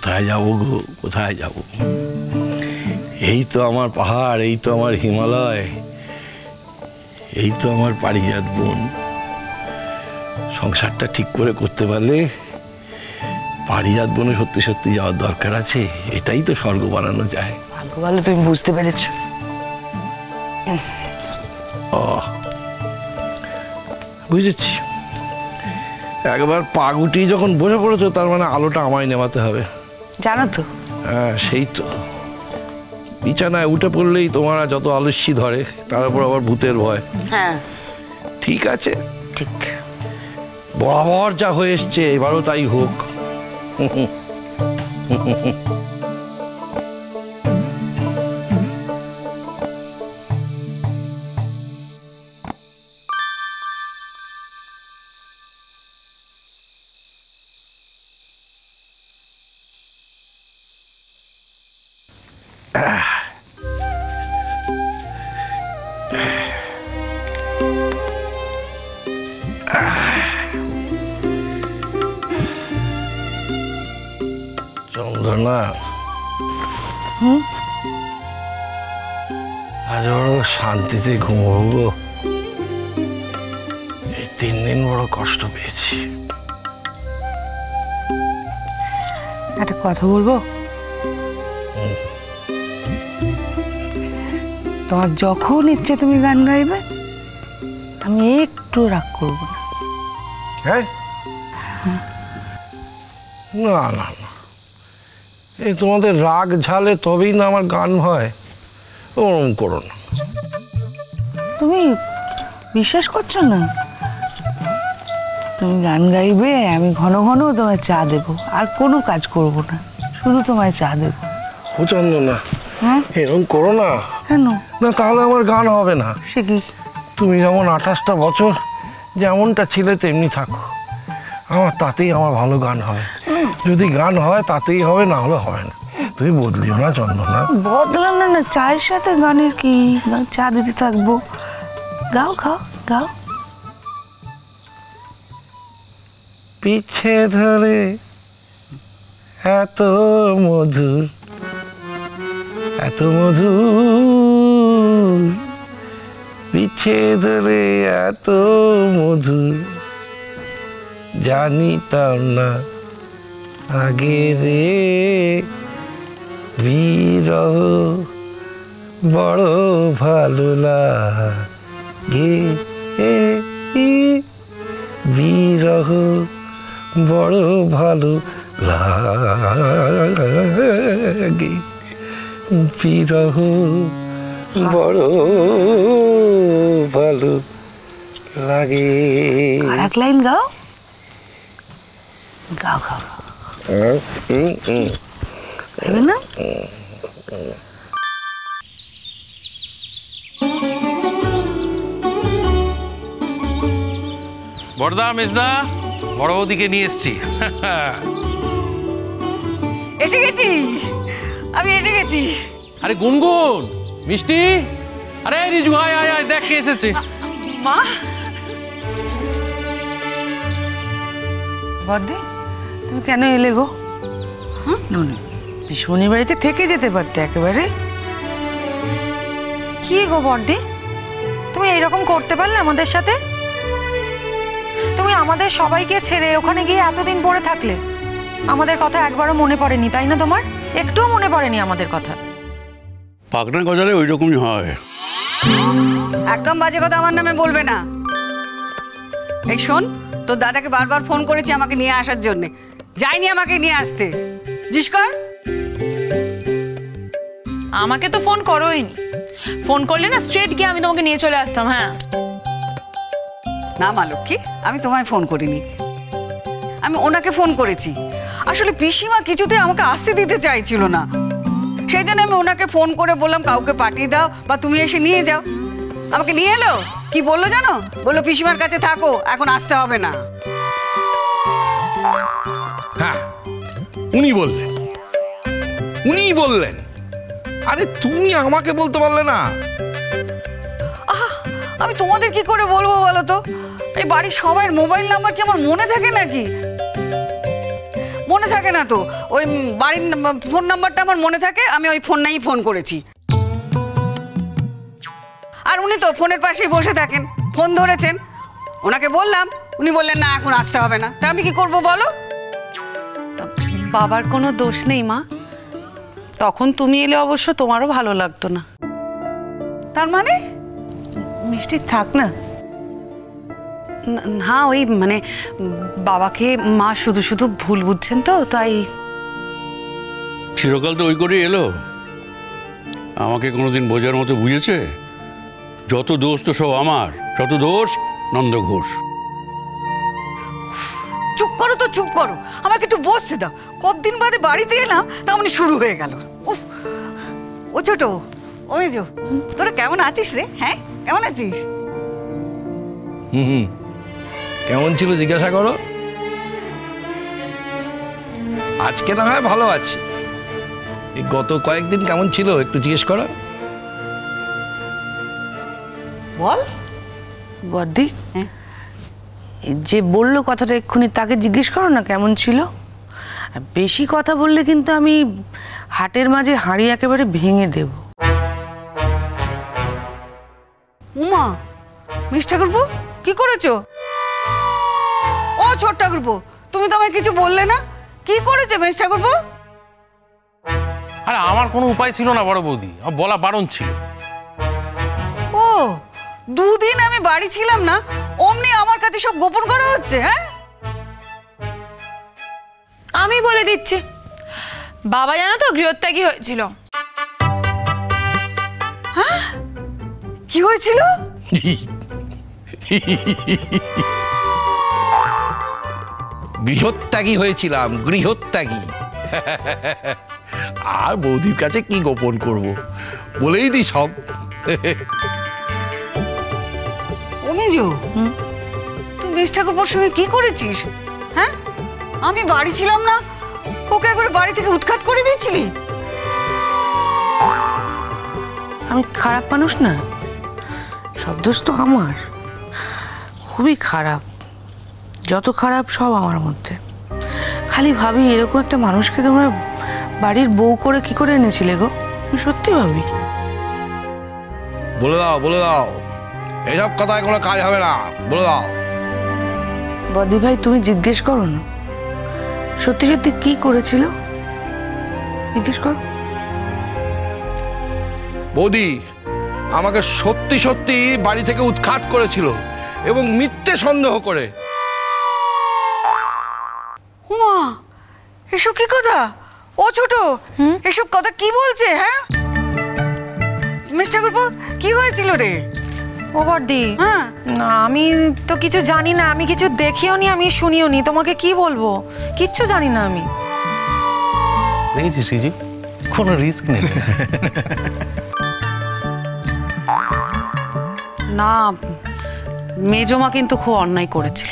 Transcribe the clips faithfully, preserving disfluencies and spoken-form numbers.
কোথায় যাবো গো, কোথায় যাব? এই তো আমার পাহাড়, এই তো আমার হিমালয়, এই তো আমার পারিজাত বন। সংসারটা ঠিক করে করতে পারলে পারিজাত বনে সত্যি সত্যি যাওয়ার দরকার আছে। এটাই তো স্বর্গ বানানো যায়। ভাগ্য ভালো তুমি বুঝতে পেরেছো। ও বুঝেছি। একবার পা গুটিয়ে যখন বসে পড়েছো তার মানে আলোটা আমায় নেভাতে হবে, জানো তো? হ্যাঁ সেই তো। বিছানায় উঠে পড়লেই তোমার যত আলস্যি ধরে, তার উপর আবার ভূতের ভয়। হ্যাঁ ঠিক আছে, ঠিক। বরাবর যা হয়ে এসছে এবারও তাই হোক। চন্দ্রনা, আজ বড় শান্তিতে ঘুমবো। এই তিন দিন বড় কষ্ট পেয়েছি। একটা কথা বলবো? তোমার যখন ইচ্ছে তুমি গান গাইবে, আমি একটু রাগ করবো না। হ্যাঁ? না না না, এই তোমাদের রাগ ঝালে তবেই না আমার গান হয়। ওরকম করো না। তুমি বিশ্বাস করছো না? তুমি গান গাইবে, আমি ঘন ঘন তোমায় চা দেবো, আর কোনো কাজ করবো না, শুধু তোমায় চা দেবো। ও চন্দনা, হ্যাঁ এরকম করো না। কেন? না তাহলে আমার গান হবে না। সে কি? তুমি যেমন আঠাশটা বছর যেমনটা ছিলে তেমনি থাকো, আমার তাতেই আমার ভালো গান হবে। যদি গান হয় তাতেই হবে, না হলে হবে না। তুমি বদলিও না চন্দনা। বদলানো না, চায়ের সাথে গানের কি? চা দিতে থাকবো। গাও গাও গাও। পিছে ধরে এত মধুর, এত মধুর, পিছে ধরে এত মধুর, জানিতাম না আগে রে। বিরহ বড় ভালো লাগে, বিরহ বড় ভালো লাগে, বিরহ বড় ভালো লাগে। আর এক লাইন গাও গাও গাও গাও। না বড়দা, মেজদা, বড় বৌদিকে নিয়ে এসছি। এসে গেছি, আমি এসে গেছি। আরে গুনগুন, মিষ্টি, আরে রিজু আয় আয় আয়, দেখ কে এসেছে। মা, বদ্দি তুমি কেন এলে গো? পিসুনি বাড়িতে থেকে যেতে পারতে একেবারে। কি গো বর্দি, তুমি এইরকম করতে পারলে আমাদের সাথে? তুমি আমাদের সবাইকে ছেড়ে ওখানে গিয়ে এতদিন পরে থাকলে, আমাদের কথা একবারও মনে পড়েনি, তাই না? তোমার একটুও মনে পড়েনি আমাদের কথা? পাকনা গজালে ওই রকমই হয়। একদম বাজে কথা আমার নামে বলবে না। এই শোন, তোর দাদাকে বারবার ফোন করেছি আমাকে নিয়ে আসার জন্যে, যাইনি আমাকে নিয়ে আসতে। জিজ্ঞেস কর। আমাকে তো ফোন করোইনি, ফোন করলে না স্ট্রেট গিয়ে আমি তোমাকে নিয়ে চলে আসতাম। হ্যাঁ না মা লক্ষ্মী, আমি তোমায় ফোন করিনি, আমি ওনাকে ফোন করেছি। আসলে পিসিমা কিছুতে আমাকে আসতে দিতে চাইছিল না, সেই জন্য আমি ওনাকে ফোন করে বললাম কাউকে পাঠিয়ে দাও বা তুমি এসে নিয়ে যাও। আমাকে নিয়ে এলো, কি বললো জানো? বললো পিসিমার কাছে থাকো, এখন আসতে হবে না। হ্যাঁ, উনি বললেন, উনি বললেন। আরে তুমি আমাকে বলতে পারলে না? আহ, আমি তোমাদের কি করে বলবো বলো তো? এই বাড়ির সবার মোবাইল নাম্বার কি আমার মনে থাকে নাকি? মনে থাকে না তো, ওই বাড়ির ফোন নাম্বারটা আমার মনে থাকে, আমি ওই ফোন নিয়েই ফোন করেছি। আর উনি তো ফোনের পাশেই বসে থাকেন, ফোন ধরেছেন, ওনাকে বললাম, উনি বললেন না এখন আসতে হবে না। তা আমি কি করব বলো? বাবার কোনো দোষ নেই মা, তখন তুমি এলে অবশ্য তোমারও ভালো লাগতো না। তার মানে মিষ্টি থাক না। না ওই মানে বাবাকে মা শুধু শুধু ভুল বুঝছেন তো, তাই। চিরকাল তো ওই করেই এলো, আমাকে কোনোদিন বোঝার মতো বুঝেছে? যত দোষ তো সব আমার, যত দোষ নন্দ ঘোষ। চুপ করো তো, চুপ করো, আমাকে একটু বসতে দাও। কতদিন বাদে বাড়িতে এলাম, তেমনি শুরু হয়ে গেল। উফ, ও ছোট, ওই যো, তোরা কেমন আছিস রে? হ্যাঁ, কেমন আছিস? হুম হুম কেমন ছিল জিজ্ঞাসা করো। আজকে না হয় ভালো আছি, এই গত কয়েকদিন কেমন ছিল একটু জিজ্ঞেস করো। বল বদ্দি, যে বললো কথাটা এক্ষুনি তাকে জিজ্ঞেস করো না কেমন ছিল। আর বেশি কথা বললে কিন্তু আমি হাটের মাঝে হাঁড়ি একেবারে ভেঙে দেব। উমা, মিস ঠাকুরপো কি করেছো? ও ছোট ঠাকুরপো, তুমি তো আমায় কিছু বললে না, কি করেছে মিস ঠাকুরপো? আরে আমার কোনো উপায় ছিল না বড় বৌদি, আমার বলা বারণ ছিল। ও, দুদিন আমি বাড়ি ছিলাম না, অমনি আমার কাছে সব গোপন করা হচ্ছে। হ্যাঁ, আমি বলে দিচ্ছি, বাবা জানো তো গৃহত্যাগী হয়েছিল। কি হয়েছিল? গৃহত্যাগী হয়েছিলাম, গৃহত্যাগী। আর বৌদির কাছে কি গোপন করব, বলেই দি সব। অমিজু, তুই মিস ঠাকুরপোর সঙ্গে কি করেছিস? হ্যাঁ, আমি বাড়ি ছিলাম না, ওকে একবার বাড়ি থেকে উৎখাত করে দিচ্ছিলি। আমি খারাপ মানুষ না, সব দোষ তো আমার, খুবই খারাপ, যত খারাপ সব আমার মধ্যে। খালি ভাবি এরকম একটা মানুষকে তোমরা বাড়ির বউ করে কি করে এনেছিলে গো, আমি সত্যি ভাবি। বলে দাও, বলে দাও, এইসব কথায় কোনো কাজ হবে না, বলে দাও। বদি ভাই তুমি জিজ্ঞেস করো না, সত্যি সত্যি কি করেছিল জিজ্ঞেস করো। বৌদি আমাকে সত্যি সত্যি বাড়ি থেকে উৎখাত করেছিল এবং মিথ্যে সন্দেহ করে। উমা, এসব কি কথা? ও ছোট, এসব কথা কি বলছে? হ্যাঁ মিস ঠাকুরপো, কি হয়েছিল রে? ও বর্দি, হ্যাঁ, না আমি তো কিছু জানি না, আমি কিছু দেখিও নি, আমি শুনিও নি, তোমাকে কি বলবো, কিচ্ছু জানি না আমি। দেখেছিস রিজি, কোনো রিস্ক নেই। না, মেজমা কিন্তু খুব অন্যায় করেছিল।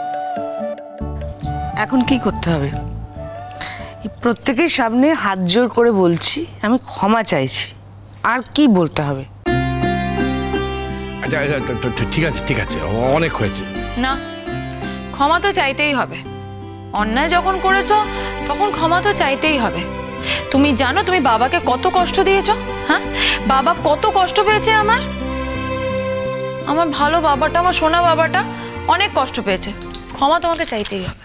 এখন কি করতে হবে? এই প্রত্যেকের সামনে হাত জোর করে বলছি আমি ক্ষমা চাইছি, আর কি বলতে হবে? আচ্ছা আচ্ছা ঠিক আছে, ঠিক আছে, অনেক হয়েছে। না, ক্ষমা তো চাইতেই হবে। অন্যায় যখন করেছো তখন ক্ষমা তো চাইতেই হবে। তুমি জানো তুমি বাবাকে কত কষ্ট দিয়েছো? হ্যাঁ, বাবা কত কষ্ট পেয়েছে। আমার আমার ভালো বাবাটা, আমার সোনা বাবাটা অনেক কষ্ট পেয়েছে। ক্ষমা তোমাকে চাইতেই হবে।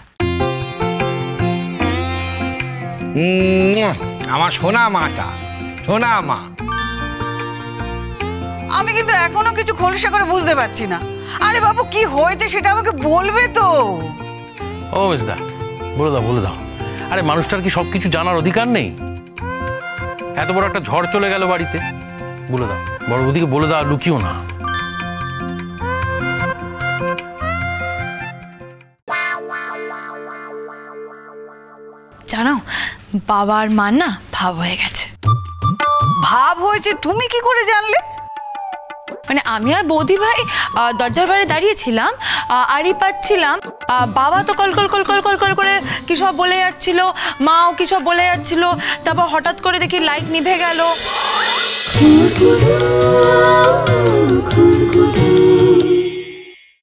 আমার সোনা মাটা, সোনা মা। আমি কিন্তু এখনো কিছু খোলসা করে বুঝতে পারছি না। আরে বাবু, কি হয়েছে সেটা আমাকে বলবে তো। ও মেজদা, বলে দাও, বলে দাও। আরে মানুষটার কি সব কিছু জানার অধিকার নেই? এত বড় একটা ঝড় চলে গেল বাড়িতে, বলে দাও, বড় বৌদিকে বলে দাও, লুকিও না। জানো বাবার মান না ভাব হয়ে গেছে। ভাব হয়েছে? তুমি কি করে জানলে? মানে আমি আর বৌদি ভাই আহ, দরজার বাইরে দাঁড়িয়েছিলাম, আহ, আড়ি পাচ্ছিলাম। আহ, বাবা তো call call call call call call করে কি সব বলে যাচ্ছিল, মাও কি সব বলে যাচ্ছিল। তারপর হঠাৎ করে দেখি লাইট নিভে গেল।